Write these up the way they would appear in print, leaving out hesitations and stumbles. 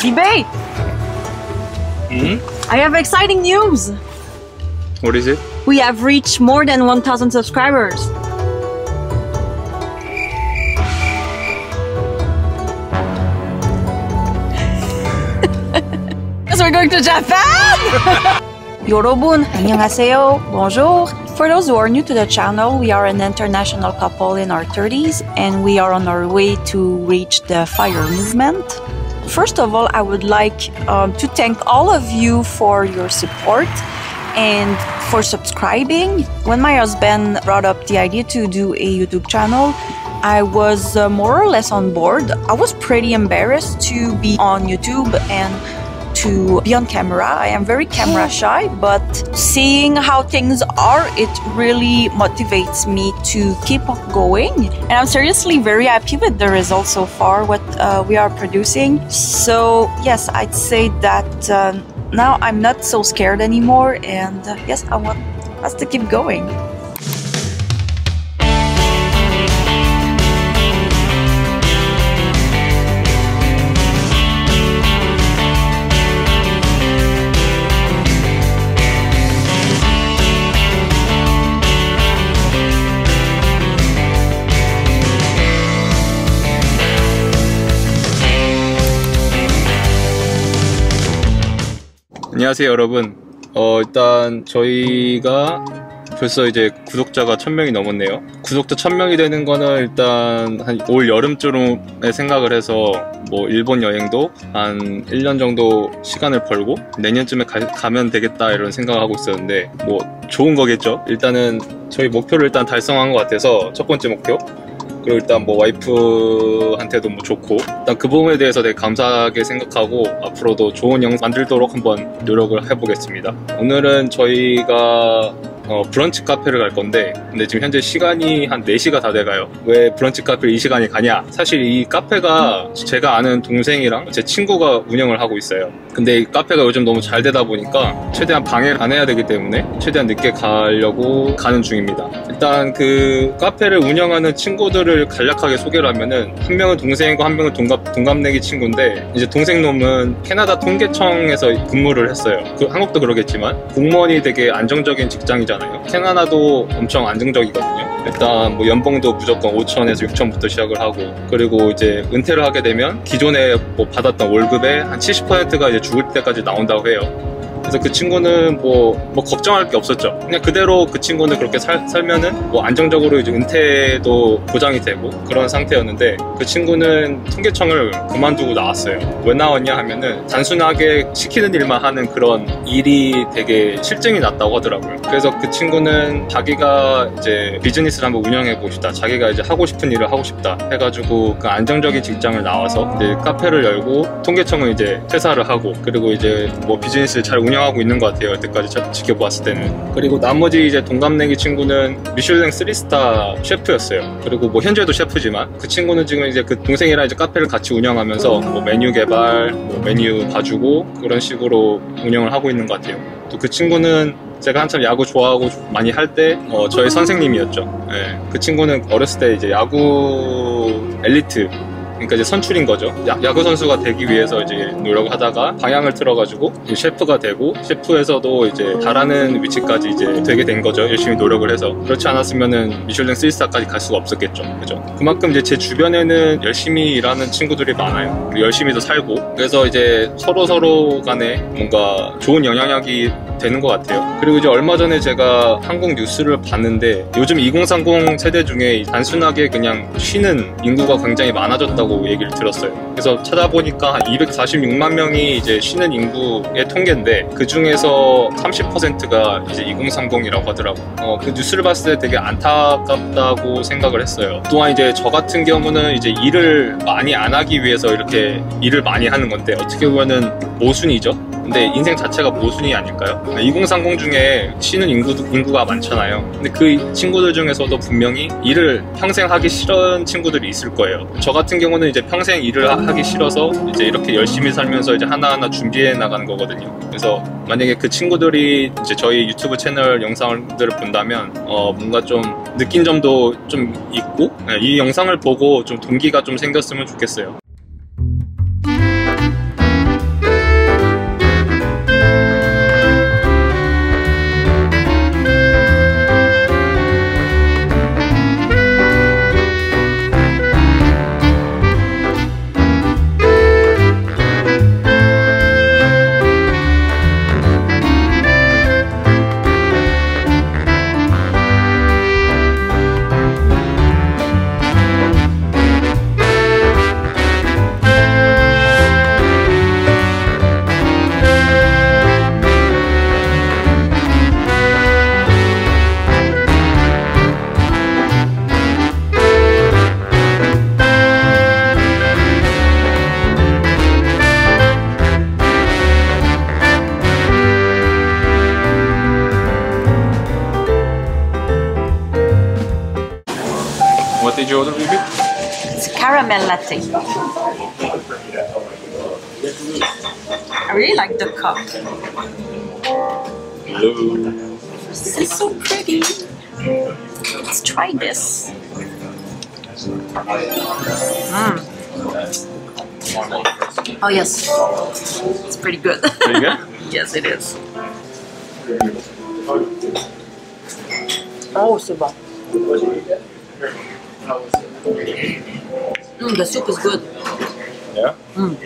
Debate! I have exciting news! What is it? We have reached more than 1,000 subscribers. Because we're going to Japan! 여러분, 안녕하세요. Bonjour. For those who are new to the channel, we are an international couple in our 30s and we are on our way to reach the FIRE movement. First of all, I would like to thank all of you for your support and for subscribing. When my husband brought up the idea to do a YouTube channel, I was more or less on board. I was pretty embarrassed to be on YouTube and to be on camera. I am very camera shy, but seeing how things are, it really motivates me to keep on going. And I'm seriously very happy with the results so far, what we are producing. So yes, I'd say that now I'm not so scared anymore, and yes, I want us to keep going. 안녕하세요 여러분. 일단 저희가 벌써 이제 구독자가 1000명이 넘었네요. 구독자 1000명이 되는 거는 일단 한 올 여름쯤에 생각을 해서 뭐 일본 여행도 한 1년 정도 시간을 벌고 내년쯤에 가면 되겠다 이런 생각을 하고 있었는데, 뭐 좋은 거겠죠. 일단은 저희 목표를 일단 달성한 것 같아서 첫 번째 목표. 그리고 일단 뭐 와이프한테도 뭐 좋고, 일단 그 부분에 대해서 되게 감사하게 생각하고 앞으로도 좋은 영상 만들도록 한번 노력을 해보겠습니다. 오늘은 저희가 브런치 카페를 갈 건데, 근데 지금 현재 시간이 한 4시가 다 돼가요. 왜 브런치 카페를 이 시간에 가냐? 사실 이 카페가 제가 아는 동생이랑 제 친구가 운영을 하고 있어요. 근데 이 카페가 요즘 너무 잘 되다 보니까 최대한 방해를 안 해야 되기 때문에 최대한 늦게 가려고 가는 중입니다. 일단 그 카페를 운영하는 친구들을 간략하게 소개를 하면은, 한 명은 동생이고 한 명은 동갑내기 친구인데, 이제 동생 놈은 캐나다 통계청에서 근무를 했어요. 한국도 그러겠지만 공무원이 되게 안정적인 직장이잖아요. 캐나다도 엄청 안정적이거든요. 일단 뭐 연봉도 무조건 5천에서 6천부터 시작을 하고, 그리고 이제 은퇴를 하게 되면 기존에 뭐 받았던 월급의 한 70%가 이제 죽을 때까지 나온다고 해요. 그래서 그 친구는 뭐 걱정할 게 없었죠. 그냥 그대로 그 친구는 그렇게 살면은 뭐 안정적으로 이제 은퇴도 보장이 되고 그런 상태였는데, 그 친구는 통계청을 그만두고 나왔어요. 왜 나왔냐 하면은 단순하게 시키는 일만 하는 그런 일이 되게 실증이 났다고 하더라고요. 그래서 그 친구는 자기가 이제 비즈니스를 한번 운영해보고 싶다, 자기가 이제 하고 싶은 일을 하고 싶다 해가지고 그 안정적인 직장을 나와서 이제 카페를 열고 통계청은 이제 퇴사를 하고, 그리고 이제 뭐 비즈니스를 잘 운영하고 있는 것 같아요, 여태까지 지켜보았을 때는. 그리고 나머지 이제 동갑내기 친구는 미슐랭 3스타 셰프였어요. 그리고 뭐 현재도 셰프지만, 그 친구는 지금 이제 그 동생이랑 이제 카페를 같이 운영하면서 뭐 메뉴 개발, 뭐 메뉴 봐주고 그런 식으로 운영을 하고 있는 것 같아요. 또 그 친구는 제가 한참 야구 좋아하고 많이 할 때 저의 선생님이었죠. 네. 그 친구는 어렸을 때 이제 야구 엘리트, 그러니까 이제 선출인 거죠. 야구 선수가 되기 위해서 이제 노력을 하다가 방향을 틀어가지고 셰프가 되고, 셰프에서도 이제 잘하는 위치까지 이제 되게 된 거죠. 열심히 노력을 해서. 그렇지 않았으면은 미슐랭 3스타까지 갈 수가 없었겠죠. 그죠? 그만큼 이제 제 주변에는 열심히 일하는 친구들이 많아요. 열심히도 살고. 그래서 이제 서로 간에 뭔가 좋은 영향력이 되는 것 같아요. 그리고 이제 얼마 전에 제가 한국 뉴스를 봤는데, 요즘 2030 세대 중에 단순하게 그냥 쉬는 인구가 굉장히 많아졌다고 얘기를 들었어요. 그래서 찾아보니까 한 246만 명이 이제 쉬는 인구의 통계인데, 그 중에서 30%가 이제 2030이라고 하더라고요. 그 뉴스를 봤을 때 되게 안타깝다고 생각을 했어요. 또한 이제 저 같은 경우는 이제 일을 많이 안 하기 위해서 이렇게 일을 많이 하는 건데, 어떻게 보면은 모순이죠. 근데 인생 자체가 모순이 아닐까요? 2030 중에 쉬는 인구가 많잖아요. 근데 그 친구들 중에서도 분명히 일을 평생 하기 싫은 친구들이 있을 거예요. 저 같은 경우는 이제 평생 일을 하기 싫어서 이제 이렇게 열심히 살면서 이제 하나하나 준비해 나가는 거거든요. 그래서 만약에 그 친구들이 이제 저희 유튜브 채널 영상들을 본다면 뭔가 좀 느낀 점도 좀 있고, 이 영상을 보고 좀 동기가 좀 생겼으면 좋겠어요. What did you order, baby? It's caramel latte. I really like the cup. Hello. This is so pretty. Let's try this. Oh yes, it's pretty good. Pretty good? Yes, it is. Oh, c'est bon. The soup is good. Yeah?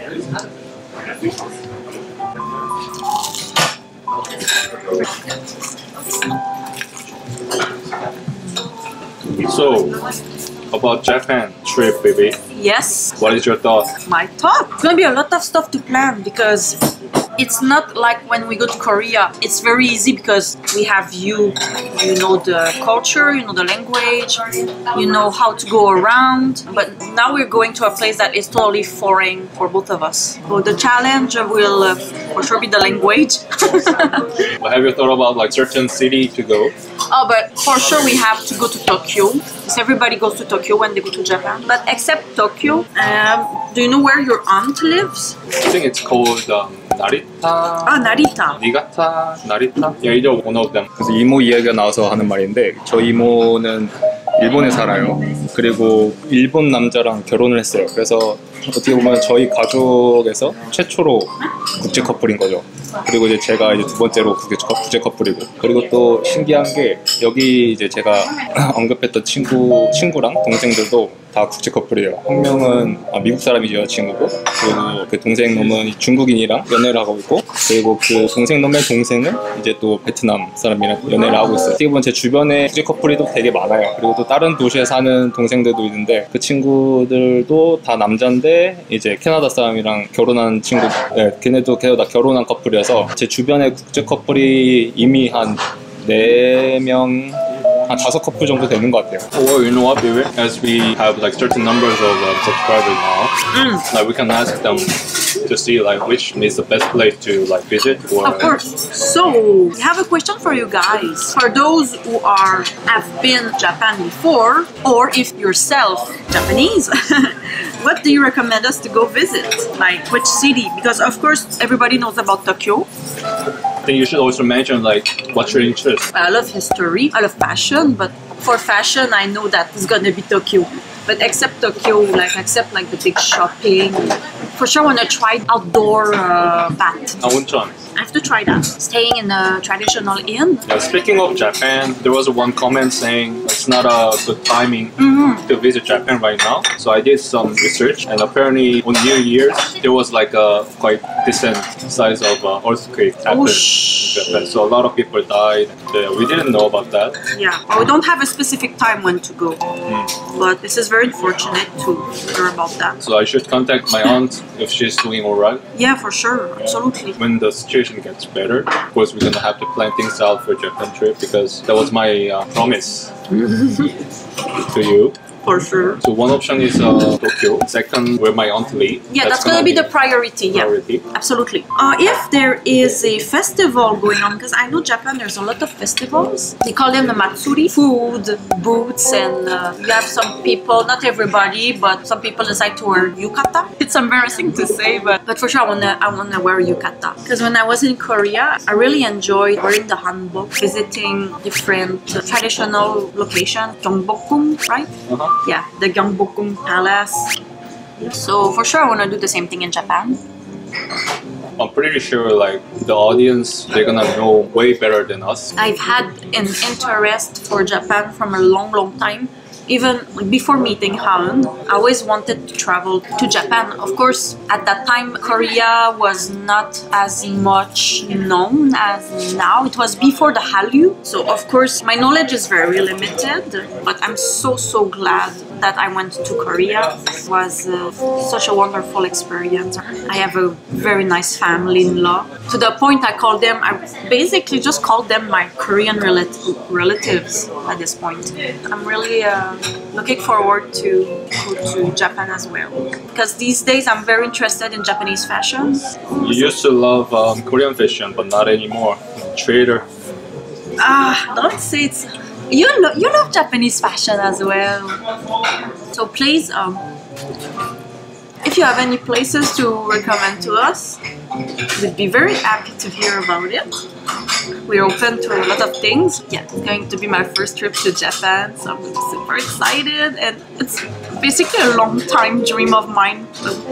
So, about Japan trip, baby. Yes. What is your thought? My thought. It's gonna be a lot of stuff to plan because it's not like when we go to Korea. It's very easy because we have you know the culture, you know the language, you know how to go around. But now we're going to a place that is totally foreign for both of us. So the challenge will for sure be the language. But have you thought about like certain city to go? Oh, but for sure we have to go to Tokyo. Because everybody goes to Tokyo when they go to Japan. But except Tokyo, do you know where your aunt lives? I think it's called Narita. Ah, Narita. Niigata, Narita? Yeah, either one of them. 그래서 이모 이야기가 나와서 하는 말인데 저 이모는 일본에 살아요. 그리고 일본 남자랑 결혼을 했어요. 그래서 어떻게 보면 저희 가족에서 최초로 국제 커플인 거죠. 그리고 이제 제가 이제 두 번째로 국제 커플이고, 그리고 또 신기한 게 여기 이제 제가 언급했던 친구랑 동생들도 다 국제 커플이에요. 한 명은 미국 사람이 여자친구고, 그리고 그 동생 놈은 중국인이랑 연애를 하고 있고, 그리고 그 동생 놈의 동생은 이제 또 베트남 사람이랑 연애를 하고 있어요. 어떻게 보면 제 주변에 국제 커플이 또 되게 많아요. 그리고 또 다른 도시에 사는 동생들도 있는데 그 친구들도 다 남자인데 이제 캐나다 사람이랑 결혼한 친구, 네, 걔네도 다 결혼한 커플이어서 제 주변에 국제 커플이 이미 한 4명, 한 5커플 정도 되는 것 같아요. Or you know what, baby? As we have like certain numbers of subscribers now, like we can ask them to see like which is the best place to like visit. Or Of course. So, we have a question for you guys. For those who have been to Japan before, or if yourself Japanese, what do you recommend us to go visit? Like which city? Because of course everybody knows about Tokyo. I think you should also mention like what's your interest. I love history, I love fashion, but for fashion I know that it's gonna be Tokyo. But except Tokyo, except the big shopping, for sure I wanna try outdoor bath. Oncheon. I have to try that. Staying in a traditional inn. Yeah, speaking of Japan, there was one comment saying it's not a good timing to visit Japan right now. So I did some research, and apparently on New Year's there was like a quite decent size of earthquake happened in Japan. So a lot of people died. We didn't know about that. Yeah, well, we don't have a specific time when to go, but this is very unfortunate to hear about that. So I should contact my aunt if she's doing alright. Yeah, for sure, absolutely. When the situation gets better, of course we're gonna have to plan things out for Japan trip because that was my promise to you. For sure. So one option is Tokyo. Second, where my aunt lives. Yeah, that's gonna be the priority. Priority. Yeah, absolutely. If there is a festival going on, because I know Japan, there's a lot of festivals. They call them the Matsuri. Food, booths, and you have some people, not everybody, but some people decide to wear yukata. It's embarrassing to say, but for sure I wanna wear yukata. Because when I was in Korea, I really enjoyed wearing the hanbok, visiting different traditional locations, Gyeongbokgung, right? Yeah, the Gyeongbokgung Palace. So for sure I want to do the same thing in Japan. I'm pretty sure like the audience, they're gonna know way better than us. I've had an interest for Japan from a long time. Even before meeting Haun, I always wanted to travel to Japan. Of course, at that time, Korea was not as much known as now. It was before the Hallyu. So, of course, my knowledge is very limited. But I'm so glad that I went to Korea. It was such a wonderful experience. I have a very nice family-in-law. To the point I basically just called them my Korean relatives at this point. I'm really looking forward to go to Japan as well. Because these days I'm very interested in Japanese fashion. You used to love Korean fashion, but not anymore. Trader. Don't say You love Japanese fashion as well. So please, if you have any places to recommend to us, we'd be very happy to hear about it. We're open to a lot of things. Yeah, it's going to be my first trip to Japan, so I'm super excited, and it's basically a long time dream of mine.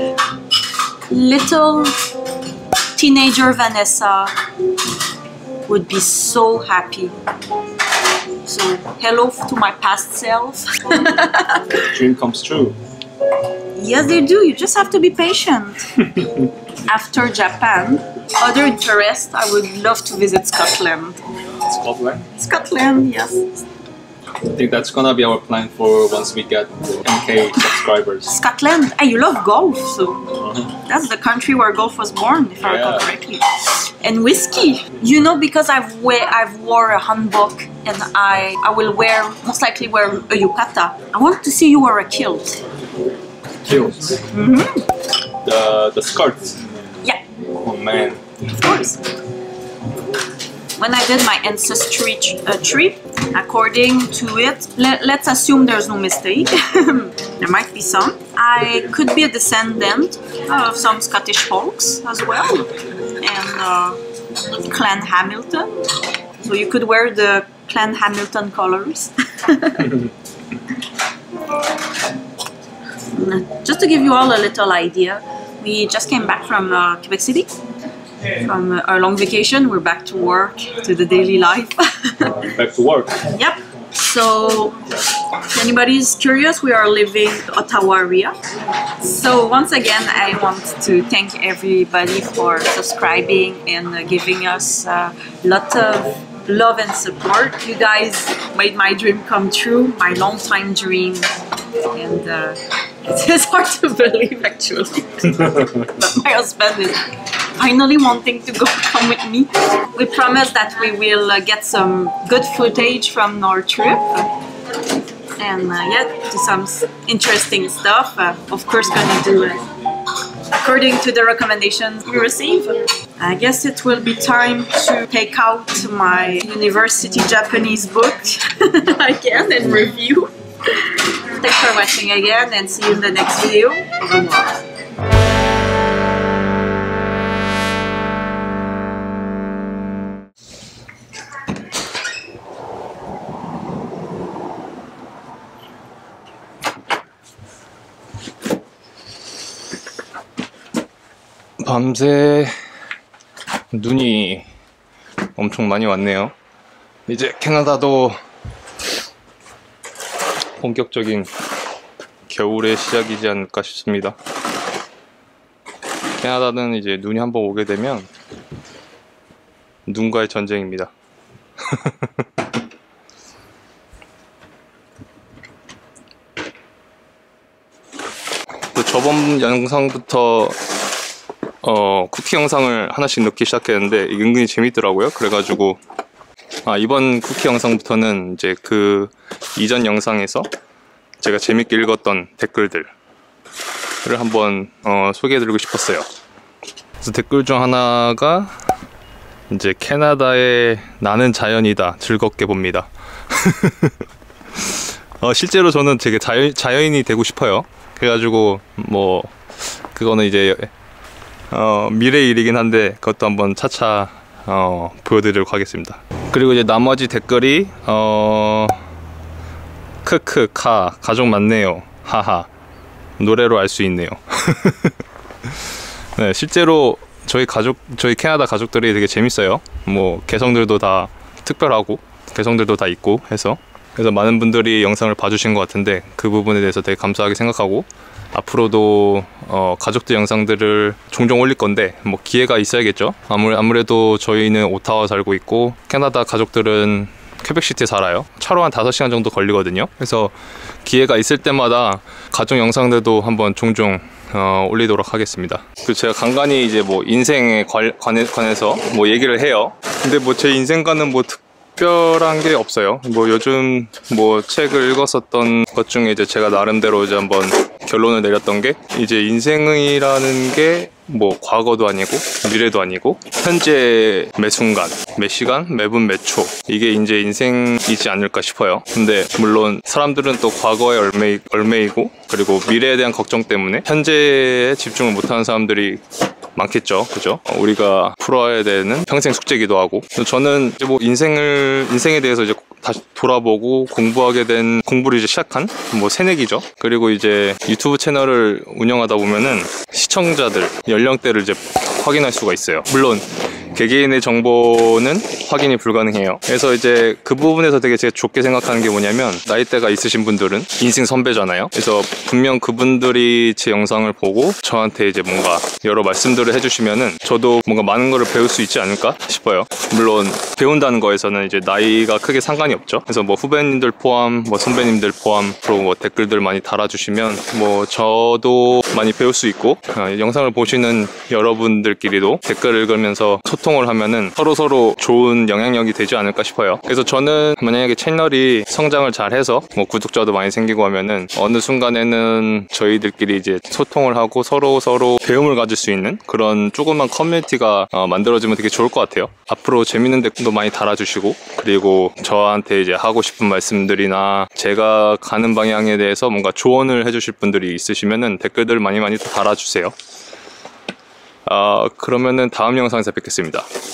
Little teenager Vanessa would be so happy. So hello to my past self. Dream comes true. Yes, they do. You just have to be patient. After Japan, other interest, I would love to visit Scotland. Scotland? Scotland, yes. I think that's gonna be our plan for once we get 10K subscribers. Scotland, hey, you love golf, so that's the country where golf was born, if I recall correctly. And whiskey. You know, because I've wore a hanbok, and I will most likely wear a yukata. I want to see you wear a kilt. Kilt? The skirts? Yeah. Oh man. Of course. When I did my ancestry trip, according to it, let's assume there's no mistake, there might be some. I could be a descendant of some Scottish folks as well, and Clan Hamilton. So you could wear the Clan Hamilton colors. Just to give you all a little idea, we just came back from Quebec City. From our long vacation, we're back to work, to the daily life. Back to work. Yep. So, if anybody's curious, we are living Ottawa area. So once again, I want to thank everybody for subscribing and giving us a lot of love and support. You guys made my dream come true, my long time dream, and it is hard to believe actually. But my husband is finally wanting to come with me. We promise that we will get some good footage from our trip and do some interesting stuff. Of course, gonna do it according to the recommendations we receive. I guess it will be time to take out my university Japanese book again and review. Thanks for watching again, and see you in the next video. Au revoir. 밤새 눈이 엄청 많이 왔네요. 이제 캐나다도 본격적인 겨울의 시작이지 않을까 싶습니다. 캐나다는 이제 눈이 한번 오게 되면 눈과의 전쟁입니다. 저번 영상부터 쿠키 영상을 하나씩 넣기 시작했는데 이게 은근히 재밌더라고요. 그래가지고 이번 쿠키 영상부터는 이제 그 이전 영상에서 제가 재밌게 읽었던 댓글들을 한번 소개해드리고 싶었어요. 그래서 댓글 중 하나가 이제 캐나다의 나는 자연이다 즐겁게 봅니다. 실제로 저는 되게 자연인이 되고 싶어요. 그래가지고 뭐 그거는 이제 미래의 일이긴 한데 그것도 한번 차차 보여드리도록 하겠습니다. 그리고 이제 나머지 댓글이 크크 가족 많네요 하하 노래로 알 수 있네요. 네, 실제로 저희 캐나다 가족들이 되게 재밌어요. 뭐 개성들도 다 특별하고 개성들도 다 있고 해서 그래서 많은 분들이 영상을 봐주신 것 같은데 그 부분에 대해서 되게 감사하게 생각하고 앞으로도 가족들 영상들을 종종 올릴 건데 뭐 기회가 있어야겠죠. 아무래도 저희는 오타와 살고 있고 캐나다 가족들은 퀘벡시티에 살아요. 차로 한 5시간 정도 걸리거든요. 그래서 기회가 있을 때마다 가족 영상들도 한번 종종 올리도록 하겠습니다. 그리고 제가 간간히 이제 뭐 인생에 관해서 뭐 얘기를 해요. 근데 뭐 제 인생과는 뭐 특별한 게 없어요. 뭐 요즘 뭐 책을 읽었었던 것 중에 이제 제가 나름대로 이제 한번 결론을 내렸던 게 이제 인생이라는 게 뭐 과거도 아니고 미래도 아니고 현재 매 순간 매 시간 매분 매초 이게 이제 인생이지 않을까 싶어요. 근데 물론 사람들은 또 과거에 얽매이고 그리고 미래에 대한 걱정 때문에 현재에 집중을 못하는 사람들이 많겠죠. 그죠? 우리가 풀어야 되는 평생 숙제이기도 하고. 저는 이제 뭐 인생에 대해서 이제 다시 돌아보고 공부를 이제 시작한 뭐 새내기죠. 그리고 이제 유튜브 채널을 운영하다 보면은 시청자들 연령대를 이제 확인할 수가 있어요. 물론 개개인의 정보는 확인이 불가능해요. 그래서 이제 그 부분에서 되게 제가 좋게 생각하는 게 뭐냐면 나이대가 있으신 분들은 인생 선배잖아요. 그래서 분명 그분들이 제 영상을 보고 저한테 이제 뭔가 여러 말씀들을 해주시면은 저도 뭔가 많은 거를 배울 수 있지 않을까 싶어요. 물론 배운다는 거에서는 이제 나이가 크게 상관이 없죠. 그래서 뭐 후배님들 포함, 뭐 선배님들 포함, 그리고 뭐 댓글들 많이 달아주시면 뭐 저도 많이 배울 수 있고 영상을 보시는 여러분들끼리도 댓글 읽으면서 소통을 하면은 서로 좋은 영향력이 되지 않을까 싶어요. 그래서 저는 만약에 채널이 성장을 잘 해서 뭐 구독자도 많이 생기고 하면은 어느 순간에는 저희들끼리 이제 소통을 하고 서로 배움을 가질 수 있는 그런 조그만 커뮤니티가 만들어지면 되게 좋을 것 같아요. 앞으로 재밌는 댓글도 많이 달아주시고 그리고 저한테 이제 하고 싶은 말씀들이나 제가 가는 방향에 대해서 뭔가 조언을 해주실 분들이 있으시면은 댓글들 많이 또 달아주세요. 그러면은 다음 영상에서 뵙겠습니다.